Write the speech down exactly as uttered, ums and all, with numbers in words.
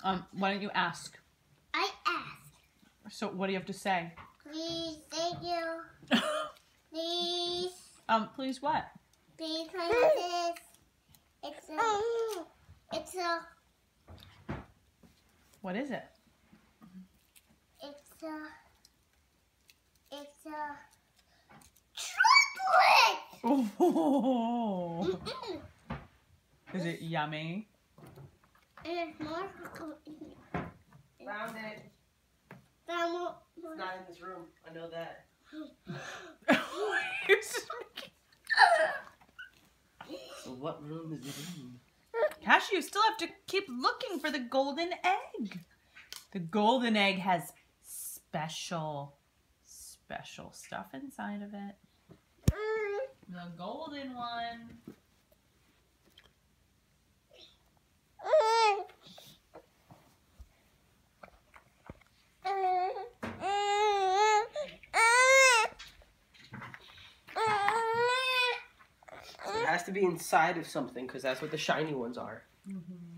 Um, why don't you ask? I ask. So what do you have to say? Please, thank you. Please. Um, please what? Because it's a, it's a, What is it? it's a, it's a chocolate. Oh. Is it yummy? And it's more chocolate. Found it. Found more. It's not in this room. I know that. You're just making- So what room is it in? Cassius, you still have to keep looking for the golden egg. The golden egg has special, special stuff inside of it. The golden one. It has to be inside of something because that's what the shiny ones are. Mm-hmm.